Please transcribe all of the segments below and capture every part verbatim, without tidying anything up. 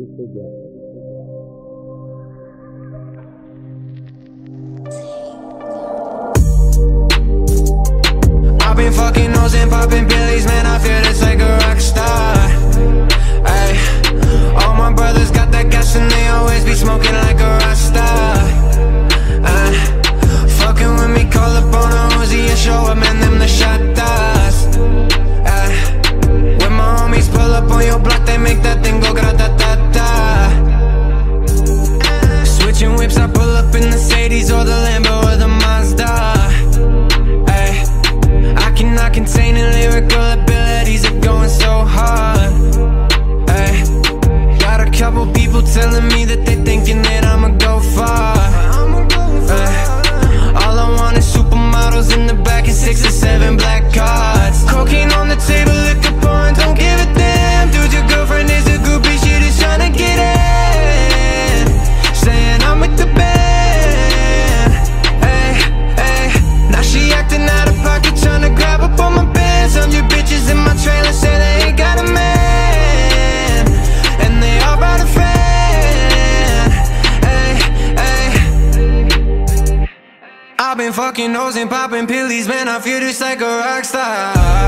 I've been fucking hoes and popping pillies, man, I feel just like a rock star. Ay, all my brothers got that gas and they always be smoking like a rock star. Ay, fucking with me, call up on a Uzi and show up, man, them the shot stars. Ay, when my homies pull up on your block, they make that thing go grata-ta-ta. Switching whips, I pull up in the Mercedes or the Lambo or the Mazda. Not containing lyrical abilities of going so hard. Ay, got a couple people telling me that they thinking that I'ma go far. Ay, all I want is supermodels in the back and six or seven black cards. Cocaine on the table, liquor pouring, don't give a damn. Dude, your girlfriend is a groupie, she just tryna get in. Saying I'm with the band. Ay, ay, now she acting out of pocket, tryna grab up on my bands. I'm your bitches in my trailer, say they ain't got a man, and they all brought a friend. Ay, ay. I've been fucking hoes and popping pillies, man, I feel just like a rock star.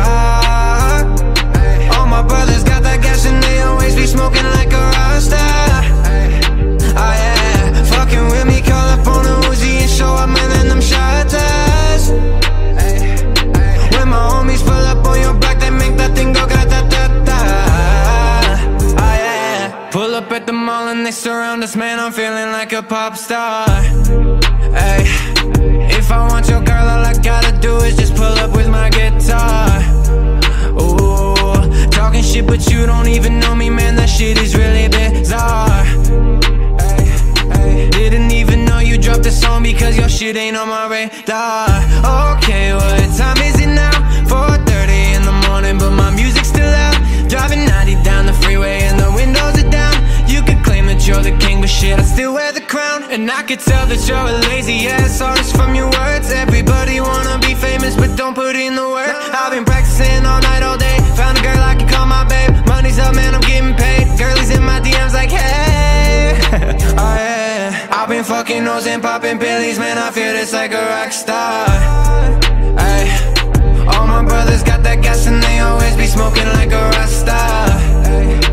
All my brothers got that gas and they always be smoking like a rock star. Oh yeah, fucking with me, call up on a Uzi and show up, man, and them shot test. When my homies pull up on your block, they make that thing go grata-ta-ta. Oh yeah, pull up at the mall and they surround us, man, I'm feeling like a pop star. Ay, if I want your girl, all I gotta do is just pull up with my guitar. Ooh, talking shit but you don't even know me, man, that shit is really bizarre. Ay, ay, didn't even know you dropped a song because your shit ain't on my radar. Okay, what time is it now? four thirty in the morning, but my music's still out. Driving ninety down the freeway and the windows are down. You could claim that you're the king, but shit, I still wear the crown. And I could tell that you're a lazy ass artist from your words. Everybody wanna be famous, but don't put in the work. I've been practicing all night, all day. Found a girl I can call my babe. Money's up, man, I'm getting paid. Girlies in my D Ms like, hey. Oh yeah, I've been fucking hoes and popping pillies, man, I feel just like a rock star. Ay, all my brothers got that gas and they always be smoking like a rock star. Ay,